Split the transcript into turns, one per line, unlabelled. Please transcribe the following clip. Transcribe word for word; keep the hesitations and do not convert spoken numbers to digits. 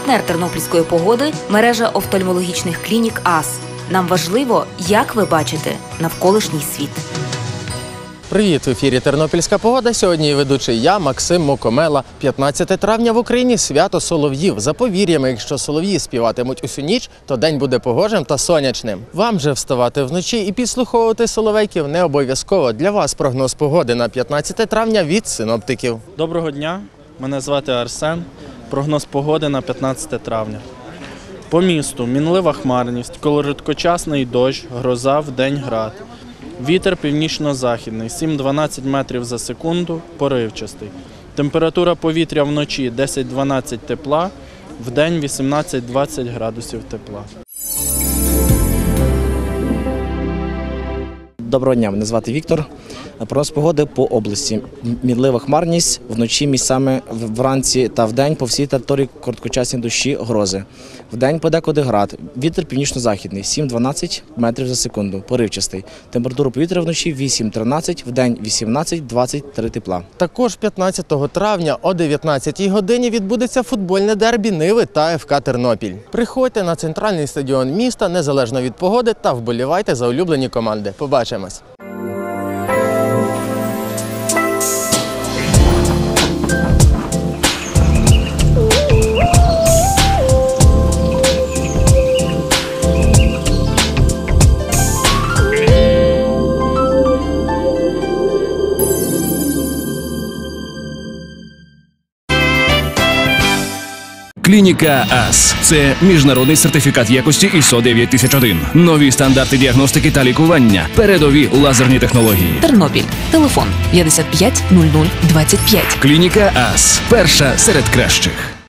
Партнер тернопільської погоди – мережа офтальмологічних клінік АС. Нам важливо, як ви бачите навколишній світ.
Привіт! В ефірі «Тернопільська погода». Сьогодні ведучий я, Максим Мокомела. п'ятнадцяте травня в Україні – свято солов'їв. За повір'ями, якщо солов'ї співатимуть усю ніч, то день буде погожим та сонячним. Вам же вставати вночі і підслуховувати соловейків не обов'язково. Для вас прогноз погоди на п'ятнадцяте травня від синоптиків.
Доброго дня, мене звати Арсен. Прогноз погоди на п'ятнадцяте травня. По місту мінлива хмарність, короткочасний дощ, гроза, вдень град. Вітер північно-західний, сім-дванадцять метрів за секунду, поривчастий. Температура повітря вночі десять-дванадцять тепла, вдень вісімнадцять-двадцять градусів тепла.
Доброго дня, мене звати Віктор. Прогноз погоди по області. Мінлива хмарність, вночі місцями вранці та вдень по всій території короткочасні дощі, грози. Вдень подекуди град. Вітер північно-західний, сім-дванадцять метрів за секунду, поривчастий. Температура повітря вночі вісім-тринадцять, вдень вісімнадцять-двадцять три тепла.
Також п'ятнадцятого травня о дев'ятнадцятій годині відбудеться футбольне дербі Ниви та еф ка Тернопіль. Приходьте на центральний стадіон міста, незалежно від погоди, та вболівайте за улюблені команди. Побачимось!
Клініка АС – це міжнародний сертифікат якості ай ес о дев'ять тисяч один. Нові стандарти діагностики та лікування. Передові лазерні технології.
Тернопіль. Телефон п'ятдесят п'ять нуль нуль двадцять п'ять.
Клініка АС – перша серед кращих.